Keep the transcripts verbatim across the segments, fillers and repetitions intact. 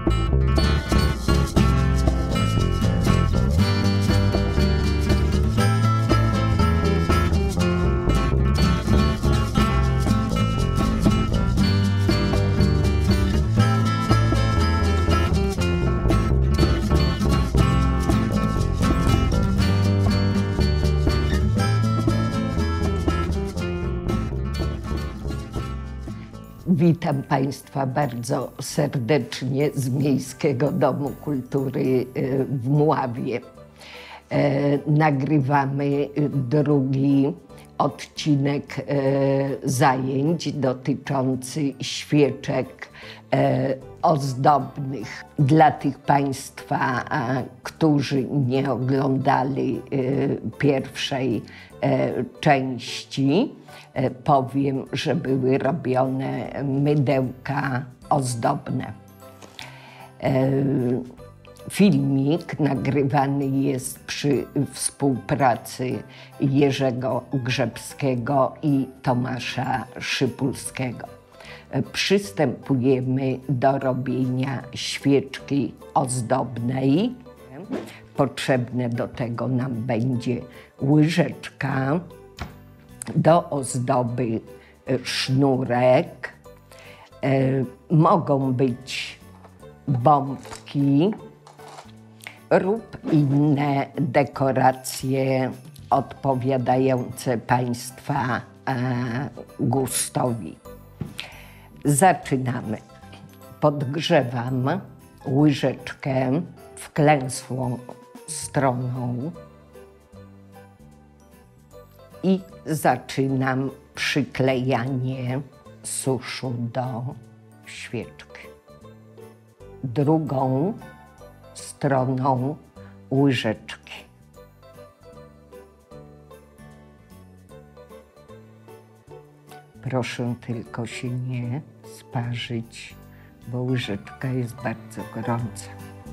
Witam Państwa bardzo serdecznie z Miejskiego Domu Kultury w Mławie. Nagrywamy drugi odcinek zajęć dotyczący świeczek ozdobnych. Dla tych Państwa, którzy nie oglądali pierwszej części, powiem, że były robione mydełka ozdobne. Filmik nagrywany jest przy współpracy Jerzego Grzebskiego i Tomasza Szypulskiego. Przystępujemy do robienia świeczki ozdobnej. Potrzebne do tego nam będzie łyżeczka, do ozdoby sznurek, e, mogą być bombki lub inne dekoracje odpowiadające Państwa e, gustowi. Zaczynamy. Podgrzewam łyżeczkę wklęsłą stroną i zaczynam przyklejanie suszu do świeczki. Drugą stroną łyżeczki. Proszę tylko się nie sparzyć, bo łyżeczka jest bardzo gorąca.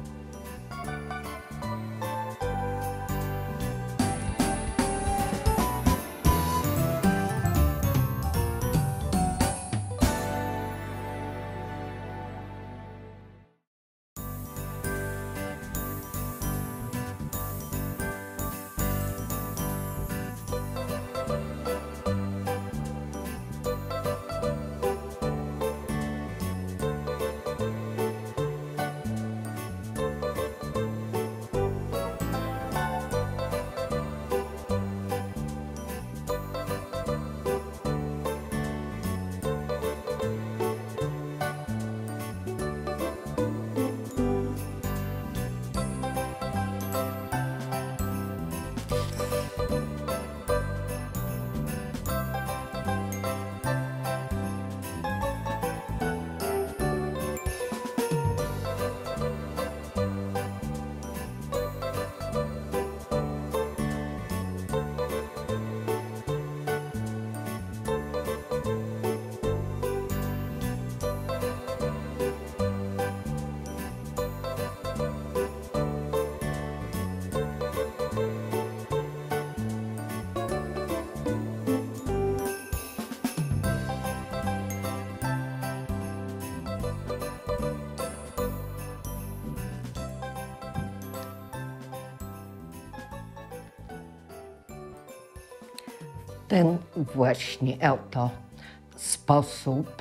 W ten właśnie oto sposób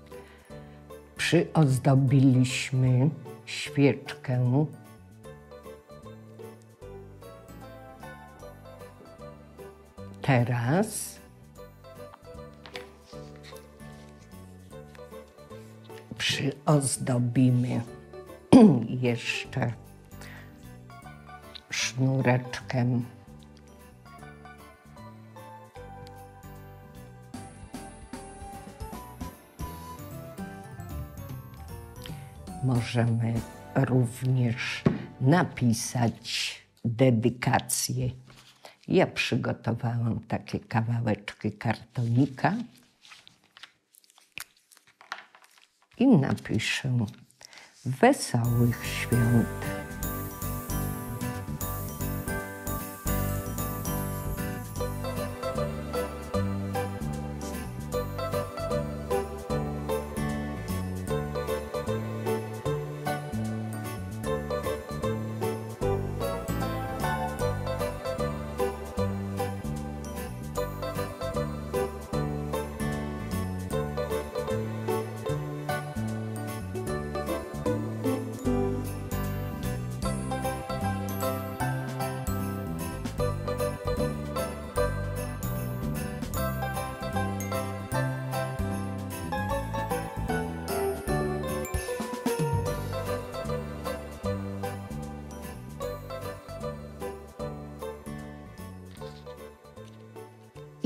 przyozdobiliśmy świeczkę teraz przyozdobimy jeszcze sznureczkiem możemy również napisać dedykację. Ja przygotowałam takie kawałeczki kartonika i napiszę Wesołych Świąt.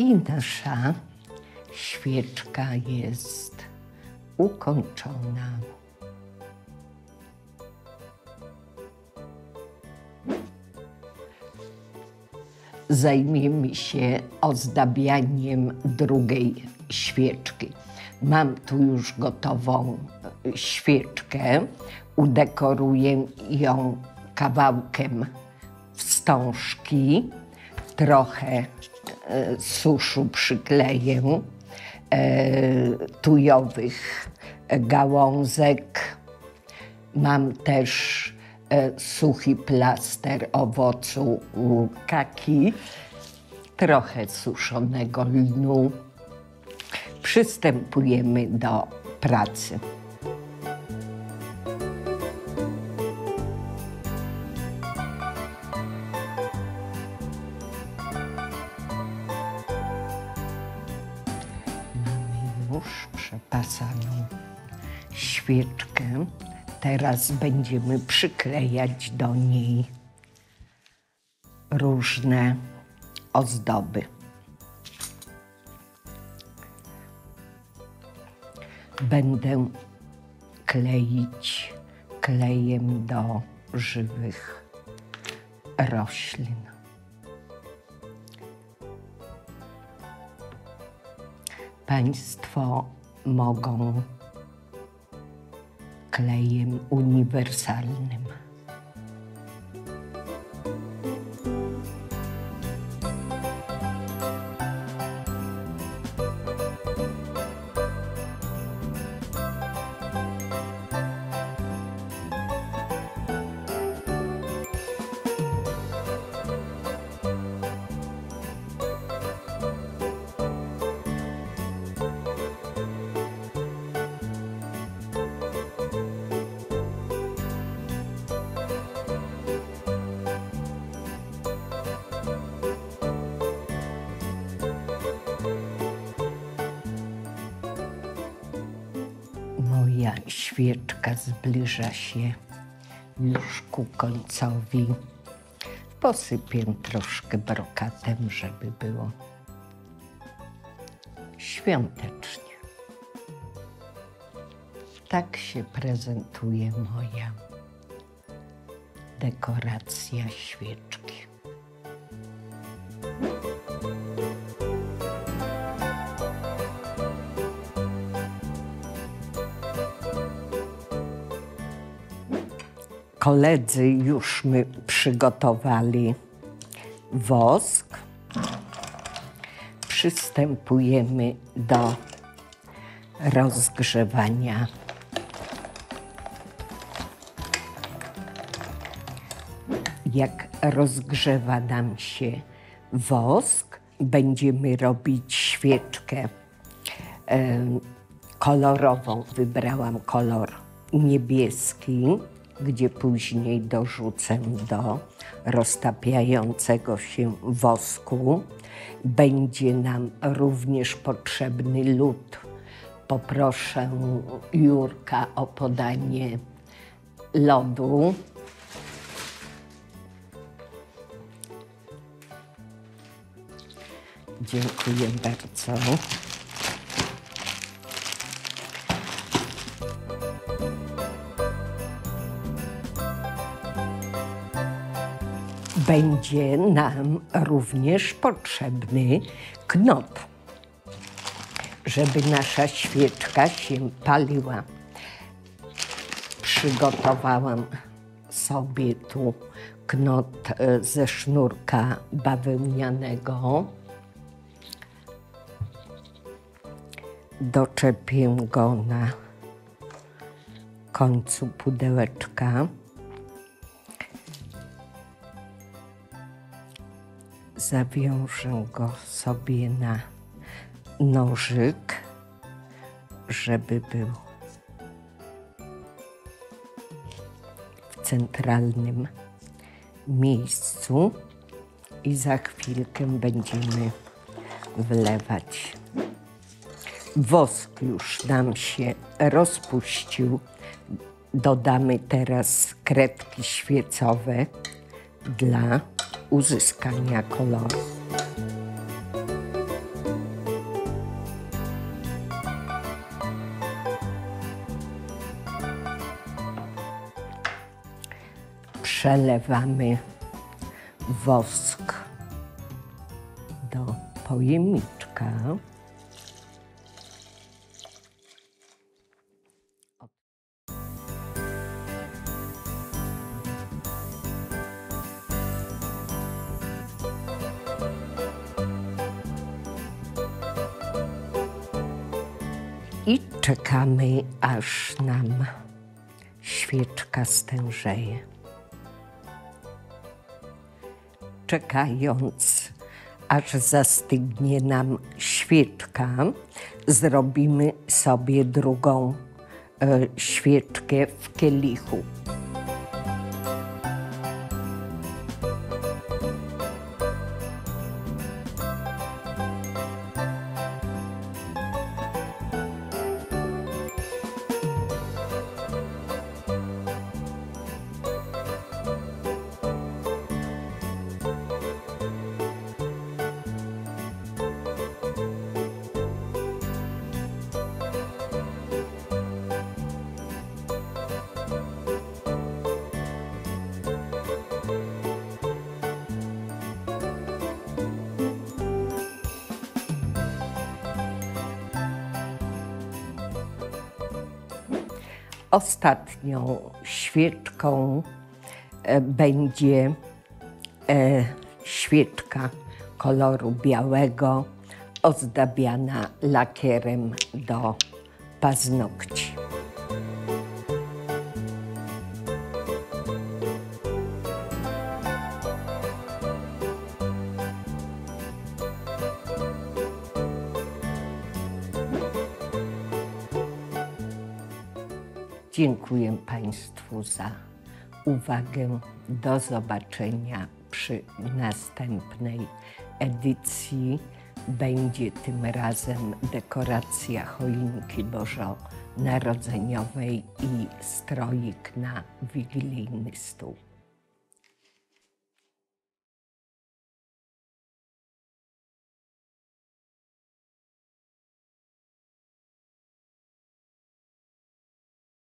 I nasza świeczka jest ukończona. Zajmiemy się ozdabianiem drugiej świeczki. Mam tu już gotową świeczkę. Udekoruję ją kawałkiem wstążki, trochę e, suszu przykleję, e, tujowych gałązek. Mam też e, suchy plaster owocu kaki, trochę suszonego lnu. Przystępujemy do pracy. Mamy już przepasaną świeczkę. Teraz będziemy przyklejać do niej różne ozdoby. Będę kleić klejem do żywych roślin. Państwo mogą klejem uniwersalnym. Moja świeczka zbliża się już ku końcowi. Posypię troszkę brokatem, żeby było świątecznie. Tak się prezentuje moja dekoracja świeczki. Koledzy już my przygotowali wosk. Przystępujemy do rozgrzewania jak rozgrzewa nam się wosk, będziemy robić świeczkę e, kolorową. Wybrałam kolor niebieski, gdzie później dorzucę do roztapiającego się wosku. Będzie nam również potrzebny lód. Poproszę Jurka o podanie lodu. Dziękuję bardzo. Będzie nam również potrzebny knot, żeby nasza świeczka się paliła. Przygotowałam sobie tu knot ze sznurka bawełnianego. Doczepię go na końcu pudełeczka. Zawiążę go sobie na nożyk, żeby był w centralnym miejscu i za chwilkę będziemy wlewać. Wosk już nam się rozpuścił. Dodamy teraz kredki świecowe dla uzyskania koloru. Przelewamy wosk do pojemniczka. I czekamy, aż nam świeczka stężeje. Czekając, aż zastygnie nam świeczka, zrobimy sobie drugą e, świeczkę w kielichu. Ostatnią świeczką e, będzie e, świeczka koloru białego, ozdabiana lakierem do paznokci. Dziękuję Państwu za uwagę. Do zobaczenia przy następnej edycji. Będzie tym razem dekoracja choinki bożonarodzeniowej i stroik na wigilijny stół.